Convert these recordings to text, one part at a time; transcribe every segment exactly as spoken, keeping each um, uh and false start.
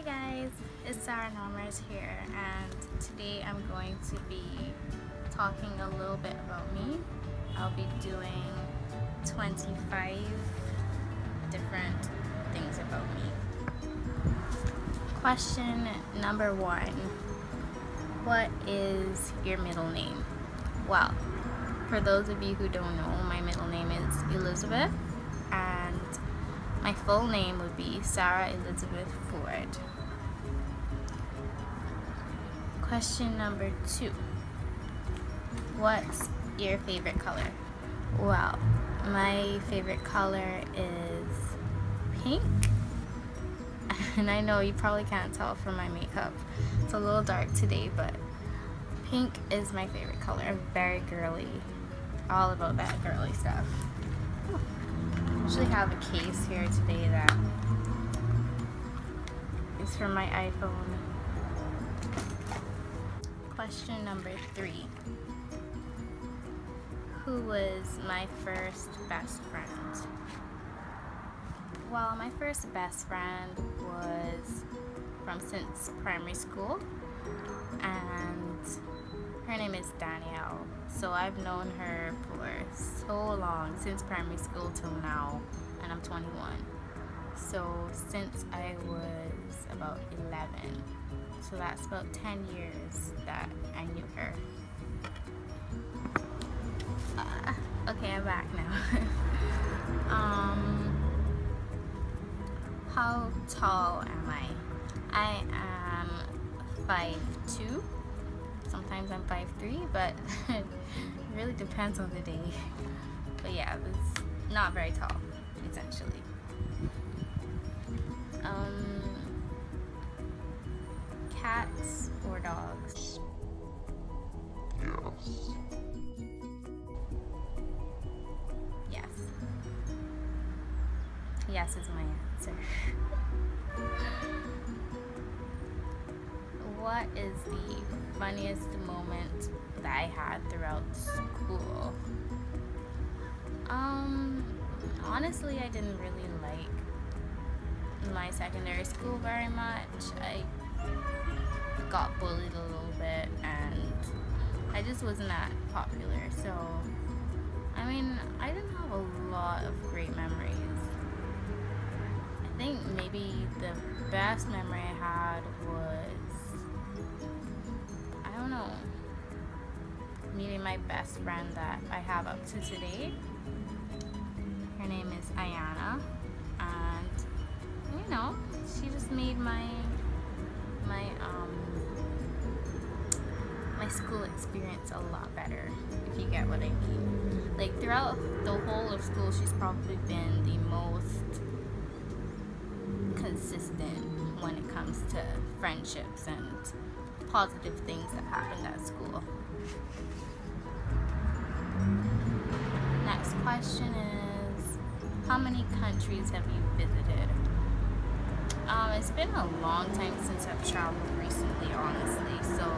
guys, it's Sarah Normers here, and today I'm going to be talking a little bit about me. I'll be doing twenty-five different things about me. Question number one: what is your middle name? Well, for those of you who don't know, my middle name is Elizabeth, and my full name would be Sarah Elizabeth Ford. Question number two: what's your favorite color? Well, my favorite color is pink. And I know you probably can't tell from my makeup. It's a little dark today, but pink is my favorite color. I'm very girly. All about that girly stuff. I actually have a case here today that is from my iPhone. Question number three: who was my first best friend? Well, my first best friend was from since primary school, and her name is Danielle. So I've known her for so long, since primary school till now, and I'm twenty-one. So since I was about eleven, so that's about ten years that I knew her. Uh, okay, I'm back now. um, how tall am I? I am five two. Sometimes I'm five three, but it really depends on the day. But yeah, it's not very tall, essentially. Um, cats or dogs? Yes. Yes. Yes is my answer. What is the funniest moment that I had throughout school? Um, honestly, I didn't really like my secondary school very much. I got bullied a little bit, and I just wasn't that popular. So, I mean, I didn't have a lot of great memories. I think maybe the best memory I had was, I don't know, meeting my best friend that I have up to today. Her name is Ayana, and you know, she just made my my um my school experience a lot better, if you get what I mean. Like, throughout the whole of school, she's probably been the most consistent when it comes to friendships and positive things that happened at school. Next question is, how many countries have you visited? Um, it's been a long time since I've traveled recently, honestly, so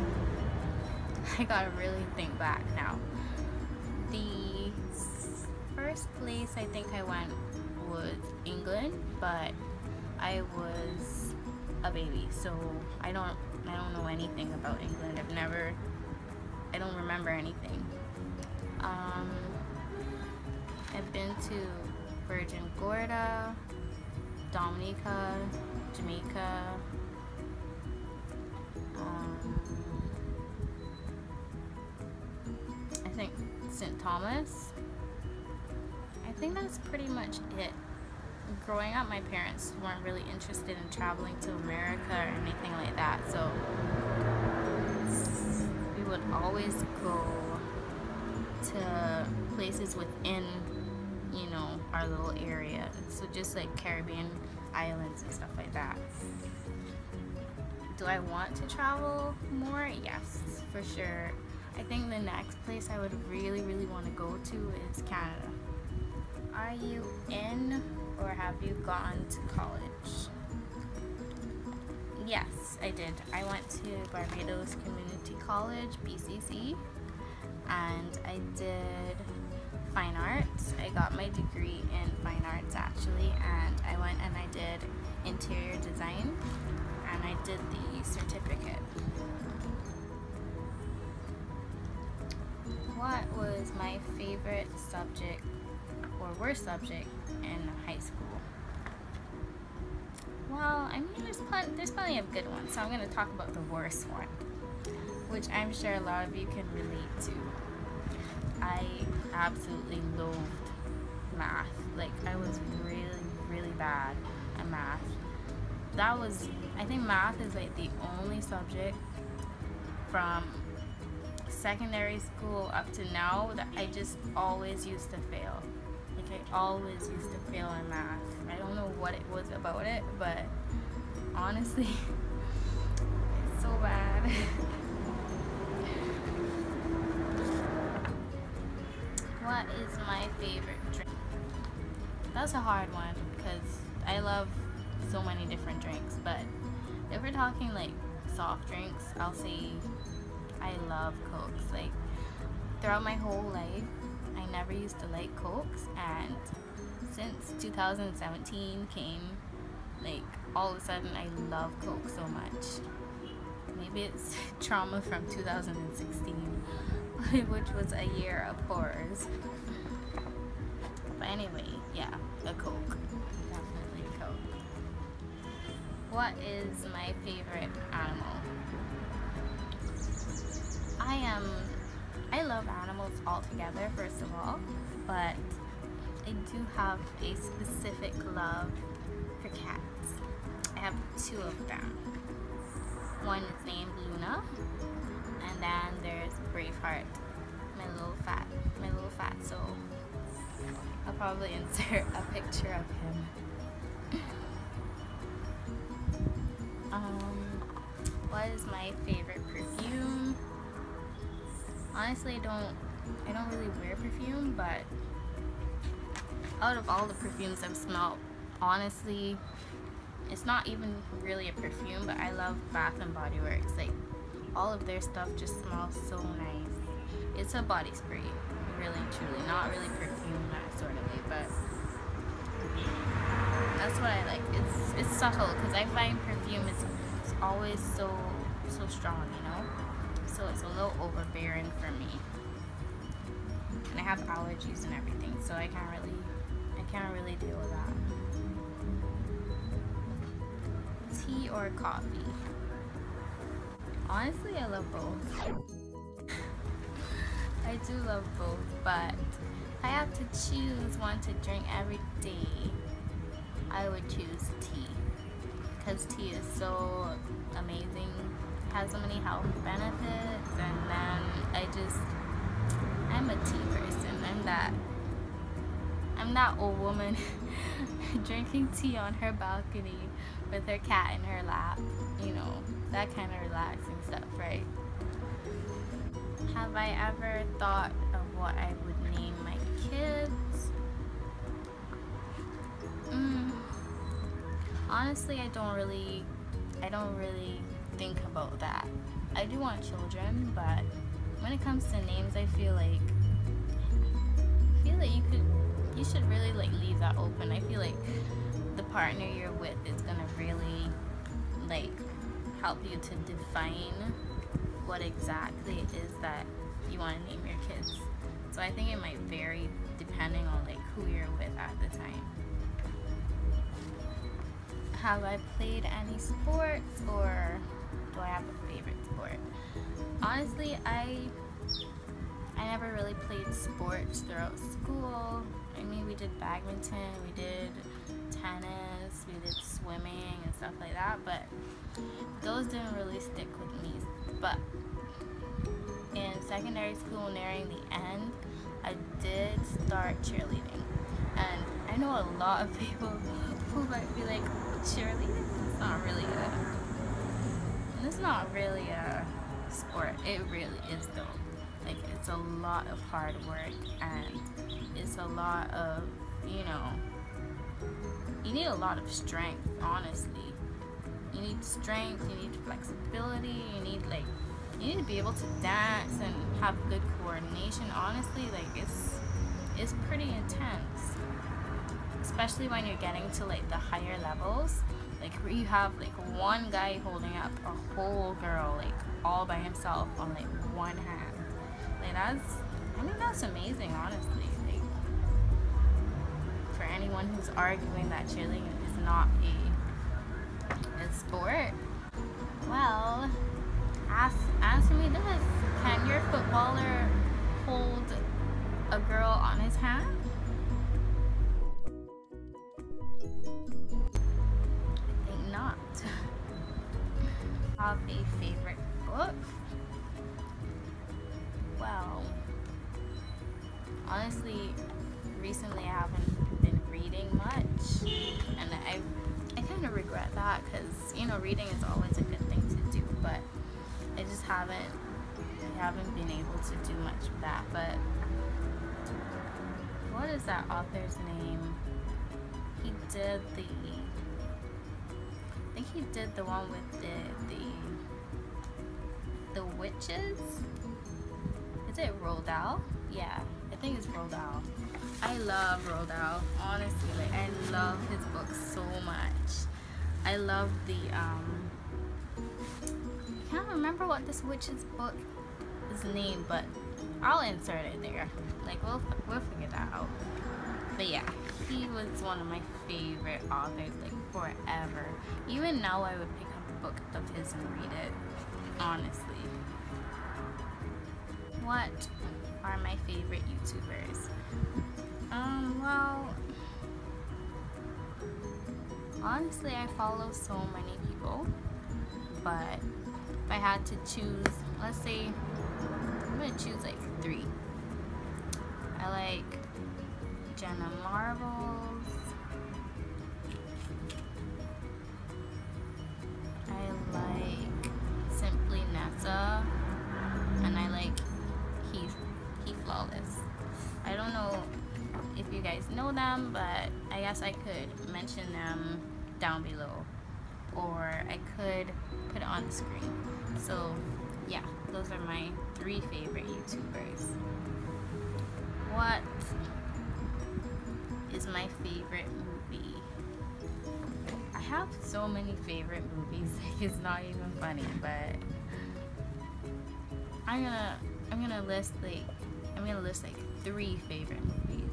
I gotta really think back now. The first place I think I went was England, but I was a baby, so I don't I don't know anything about England. I've never I don't remember anything. Um, I've been to Virgin Gorda, Dominica, Jamaica, um, I think Saint Thomas. I think that's pretty much it. Growing up, my parents weren't really interested in traveling to America or anything like that, so we would always go to places within, you know, our little area. So just like Caribbean islands and stuff like that. Do I want to travel more? Yes, for sure. I think the next place I would really, really want to go to is Canada. Are you in or have you gone to college? Yes, I did. I went to Barbados Community College, B C C, and I did fine arts. I got my degree in fine arts actually, and I went and I did interior design. did the certificate. What was my favorite subject or worst subject in high school? Well, I mean, there's plenty, there's plenty of good ones, so I'm going to talk about the worst one, which I'm sure a lot of you can relate to. I absolutely loathed math. Like, I was really, really bad at math. That was, I think math is like the only subject from secondary school up to now that I just always used to fail. Like, I always used to fail in math. I don't know what it was about it, but honestly, it's so bad. What is my favorite drink? That's a hard one because I love so many different drinks, but if we're talking like soft drinks, I'll say I love Cokes. Like, throughout my whole life, I never used to like Cokes, and since two thousand seventeen came, like, all of a sudden I love Coke so much. Maybe it's trauma from two thousand sixteen, which was a year of horrors. But anyway, yeah, a Coke. Definitely a Coke. What is my favorite animal? I am, I love animals altogether, first of all, but I do have a specific love for cats. I have two of them. One is named Luna, and then there's Braveheart, my little fat, my little fatso. I'll probably insert a picture of him. um, what is my favorite perfume? Honestly, I don't, I don't really wear perfume, but out of all the perfumes I've smelled, honestly, it's not even really a perfume, but I love Bath and Body Works. Like, all of their stuff just smells so nice. It's a body spray, really, truly, not really perfume, that sort of way, but that's what I like. It's it's subtle, because I find perfume is it's always so so strong, you know. So it's a little overbearing for me, and I have allergies and everything, so I can't really, I can't really deal with that. Tea or coffee? Honestly, I love both. I do love both, but if I have to choose one to drink every day, I would choose tea, because tea is so amazing. Has so many health benefits, and then I just, I'm a tea person. I'm that, I'm that old woman drinking tea on her balcony with her cat in her lap, you know, that kind of relaxing stuff, right? Have I ever thought of what I would name my kids? Mm. Honestly, I don't really, I don't really think about that. I do want children, but when it comes to names, I feel like I feel like you could you should really like leave that open. I feel like the partner you're with is gonna really like help you to define what exactly it is that you want to name your kids. So I think it might vary depending on like who you're with at the time. Have I played any sports, or do I have a favorite sport? Honestly, I I never really played sports throughout school. I mean, we did badminton, we did tennis, we did swimming and stuff like that, but those didn't really stick with me. But in secondary school, nearing the end, I did start cheerleading. And I know a lot of people who might be like, cheerleading? It's not really a, it's not really a sport. It really is though. Like, it's a lot of hard work, and it's a lot of, you know, you need a lot of strength, honestly. You need strength, you need flexibility, you need like, you need to be able to dance and have good coordination. Honestly, like, it's, it's pretty intense. Especially when you're getting to like the higher levels, Like you have like one guy holding up a whole girl like all by himself on like one hand. Like that's, I mean that's amazing, honestly. Like for anyone who's arguing that cheerleading is not a, a sport, well, ask answer me this: can your footballer hold a girl on his hand? I think not. Have a favorite book? Well, honestly, recently I haven't been reading much, and I I kind of regret that, because you know reading is always a good thing to do, but I just haven't I haven't been able to do much of that. But what is that author's name? He did the I think he did the one with the the the witches. Is it Roald Dahl? Yeah, I think it's Roald Dahl. I love Roald Dahl. Honestly, like I love his books so much. I love the um I can't remember what this witch's book is named, but I'll insert it there. Like we'll we'll figure that out. But yeah, he was one of my favorite authors, like forever. Even now I would pick up a book of his and read it, honestly. What are my favorite YouTubers? Um, well, honestly, I follow so many people, but if I had to choose, let's say, I'm gonna choose like three. I like Jenna Marbles. I like Simply Nessa, and I like Heath, Heath Flawless. I don't know if you guys know them, but I guess I could mention them down below, or I could put it on the screen. So yeah, those are my three favorite YouTubers. What is my favorite movie? I have so many favorite movies, it's not even funny, but I'm gonna I'm gonna list like I'm gonna list like three favorite movies.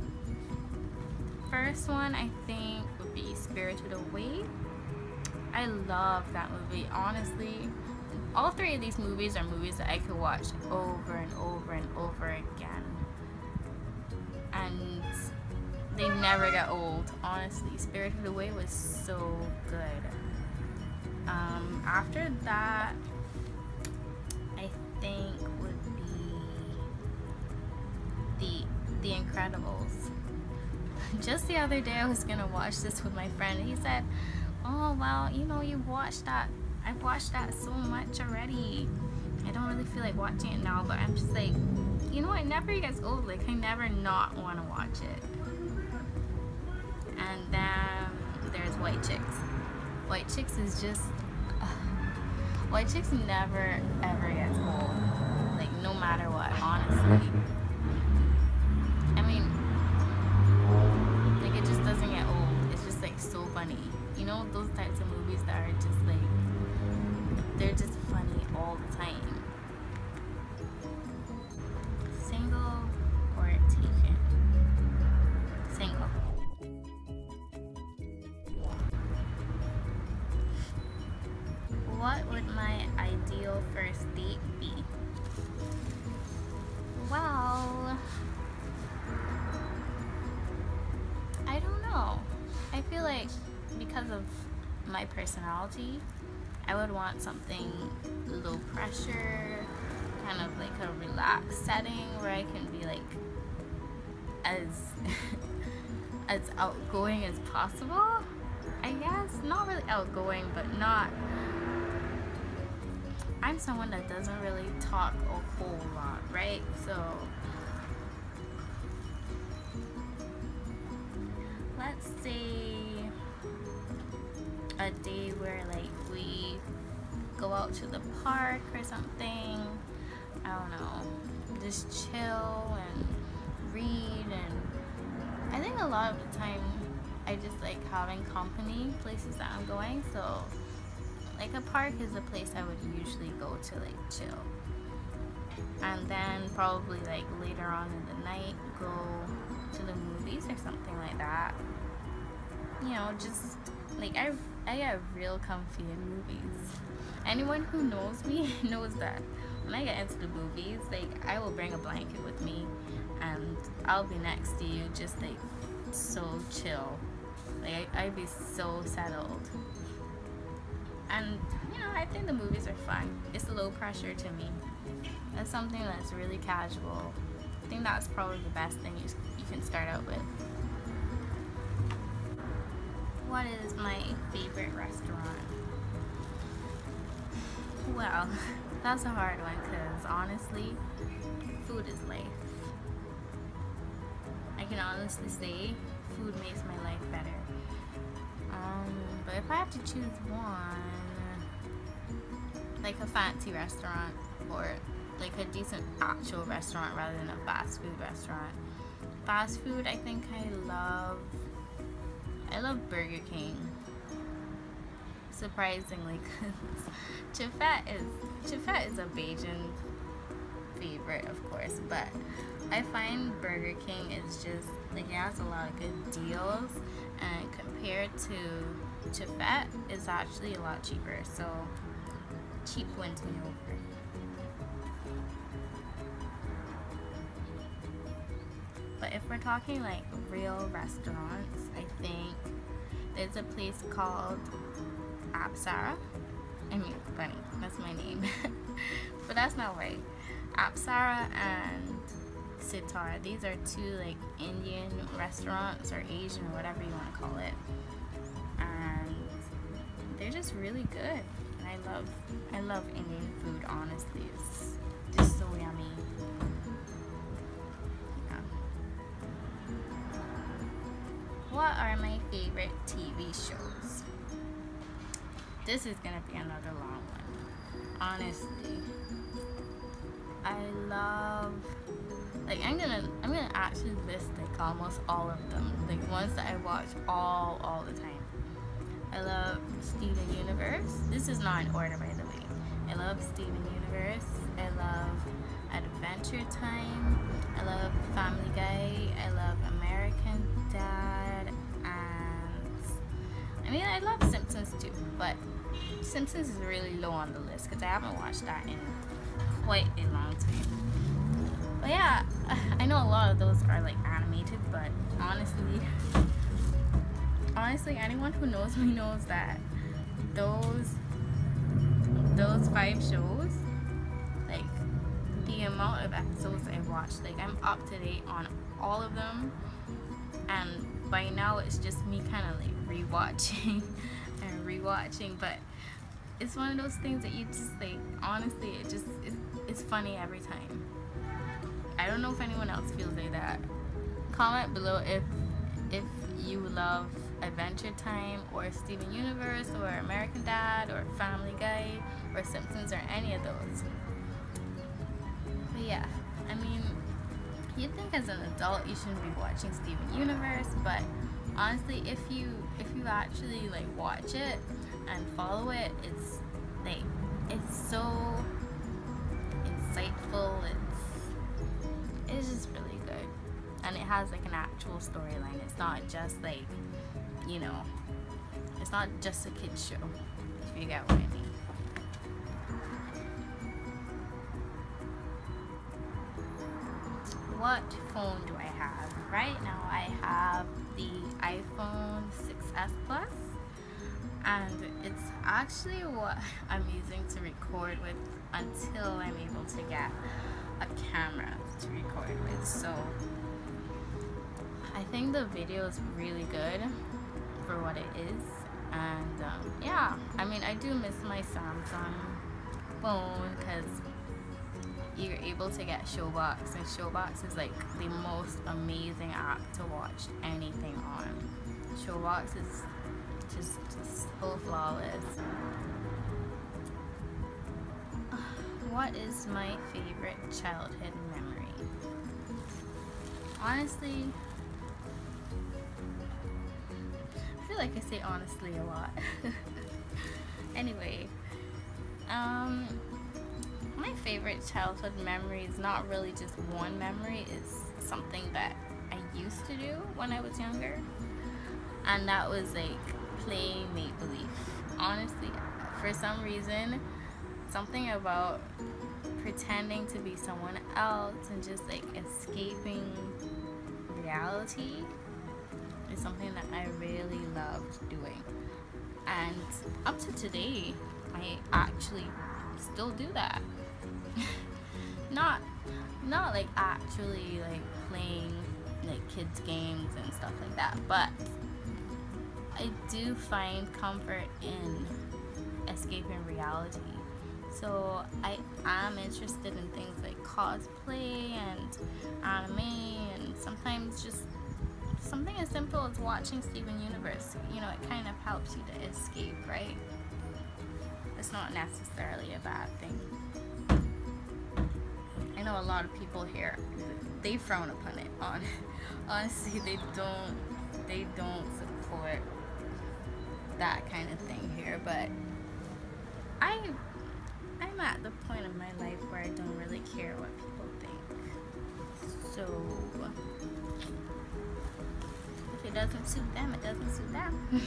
First one I think would be Spirited Away. I love that movie. Honestly, all three of these movies are movies that I could watch over and over and over again, and they never get old. Honestly, Spirited Away was so good. Um, after that, I think would be the The Incredibles. Just the other day I was gonna watch this with my friend. He said, oh well, you know, you watched that, I've watched that so much already, I don't really feel like watching it now. But I'm just like, you know, it never gets old. Like I never not want to watch it. And then there's White Chicks. White Chicks is just uh, White Chicks never ever gets old, like no matter what, honestly. I mean, like it just doesn't get old. It's just like so funny. You know, those types of movies that are just like, they're just funny all the time. Single or taken? Single. What would my ideal first date be? Well, I don't know. I feel like because of my personality, I would want something low pressure, kind of like a relaxed setting where I can be like as as outgoing as possible. I guess not really outgoing, but not. I'm someone that doesn't really talk a whole lot, right? So let's say a day where like we go out to the park or something. I don't know, just chill and read. And I think a lot of the time I just like having company places that I'm going. So like a park is a place I would usually go to like chill. And then probably like later on in the night go to the movies or something like that. You know, just like I I get real comfy in movies. Anyone who knows me knows that when I get into the movies, like I will bring a blanket with me and I'll be next to you just like so chill. Like I, I'd be so settled. And you know, I think the movies are fun. It's low pressure to me. That's something that's really casual. I think that's probably the best thing you, you can start out with. What is my favorite restaurant? Well, that's a hard one because honestly, food is life. I can honestly say food makes my life better. Um, but if I have to choose one, like a fancy restaurant or like a decent actual restaurant rather than a fast food restaurant. Fast food, I think I love I love Burger King. Surprisingly, because Chifet is Chifet is a Bajan favorite, of course, but I find Burger King is just like it has a lot of good deals, and compared to Chifet, it's actually a lot cheaper. So cheap wins me over. But if we're talking like real restaurants, I think there's a place called Apsara. I mean, funny, that's my name. But that's not right. Apsara and Sitar, these are two like Indian restaurants or Asian or whatever you want to call it. And they're just really good. And I love, I love Indian food, honestly. It's just so yummy. What are my favorite T V shows? This is gonna be another long one. Honestly, I love like I'm gonna I'm gonna actually list like almost all of them, like ones that I watch all all the time. I love Steven Universe. This is not in order, by the way. I love Steven Universe. I love Adventure Time. I love Family Guy. I love American Dad, and I mean I love Simpsons too, but Simpsons is really low on the list because I haven't watched that in quite a long time. But yeah, I know a lot of those are like animated, but honestly, honestly, anyone who knows me knows that those those five shows, like the amount of episodes I've watched, like I'm up to date on all of them. And by now it's just me kind of like rewatching and rewatching, but it's one of those things that you just like, honestly, it just it's, it's funny every time. I don't know if anyone else feels like that. Comment below if if you love Adventure Time or Steven Universe or American Dad or Family Guy or Simpsons or any of those. But yeah, I mean, you'd think as an adult you shouldn't be watching Steven Universe, but honestly, if you if you actually like watch it and follow it, it's like it's so insightful. It's it's just really good, and it has like an actual storyline. It's not just like, you know, it's not just a kids show, if you get what I mean. What phone do I have? Right now I have the iPhone six S Plus, and it's actually what I'm using to record with until I'm able to get a camera to record with. So I think the video is really good for what it is, and um, yeah, I mean I do miss my Samsung phone because you're able to get Showbox, and Showbox is like the most amazing app to watch anything on. Showbox is just, just so flawless. What is my favorite childhood memory? Honestly, like I say honestly a lot. Anyway, um, my favorite childhood memory is not really just one memory. It's something that I used to do when I was younger, and that was like playing make-believe. Honestly, for some reason, something about pretending to be someone else and just like escaping reality is something that I really loved doing. And up to today, I actually still do that. not not like actually like playing like kids games and stuff like that, but I do find comfort in escaping reality. So I am interested in things like cosplay and anime, and sometimes just something as simple as watching Steven Universe. You know, it kind of helps you to escape, right? It's not necessarily a bad thing. I know a lot of people here, they frown upon it. On honestly, they don't they don't support that kind of thing here, but I I'm at the point of my life where I don't really care what people think. So if it doesn't suit them, it doesn't suit them.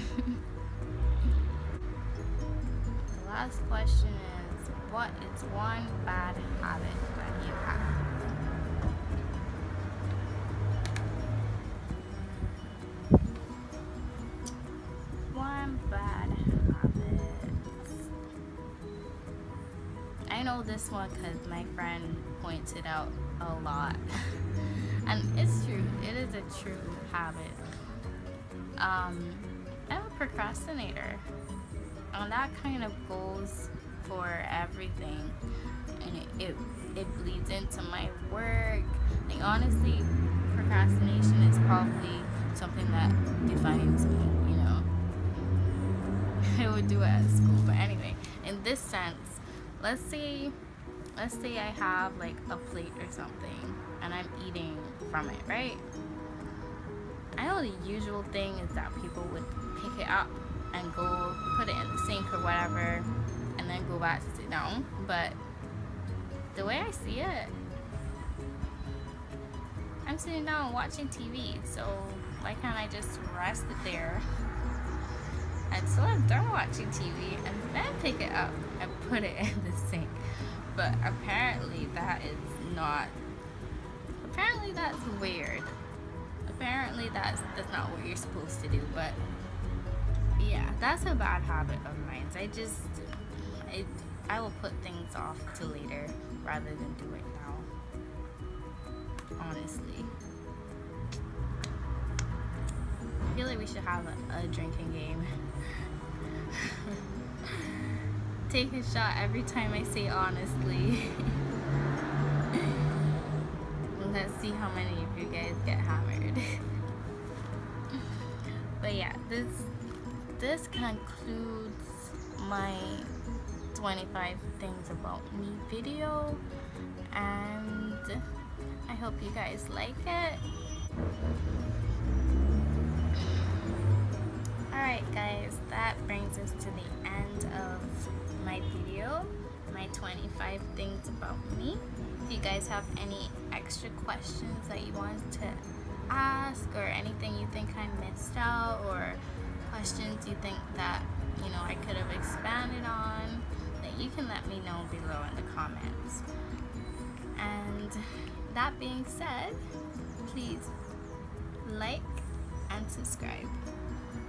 The last question is, what is one bad habit that you have? One bad habit. I know this one because my friend points it out a lot. And it's true, it is a true habit. Um, I'm a procrastinator, and that kind of goes for everything, and it, it, it bleeds into my work. Like, honestly, procrastination is probably something that defines me, you know. I would do it at school, but anyway, in this sense, let's say let's say I have like a plate or something and I'm eating from it, right? I know the usual thing is that people would pick it up and go put it in the sink or whatever and then go back to sit down, but the way I see it, I'm sitting down watching T V, so why can't I just rest it there until I'm done watching T V and then pick it up and put it in the sink? But apparently that is not, apparently that's weird. Apparently that's, that's not what you're supposed to do, but yeah, that's a bad habit of mine. I just, I, I will put things off till later rather than do it now, honestly. I feel like we should have a, a drinking game. Take a shot every time I say honestly. Let's see how many of you guys get hammered. But yeah, this this concludes my twenty-five things about me video, and I hope you guys like it. Alright guys, that brings us to the end of my video, my twenty-five things about me. If you guys have any extra questions that you want to ask, or anything you think I missed out, or questions you think that, you know, I could have expanded on, then you can let me know below in the comments. And that being said, please like and subscribe.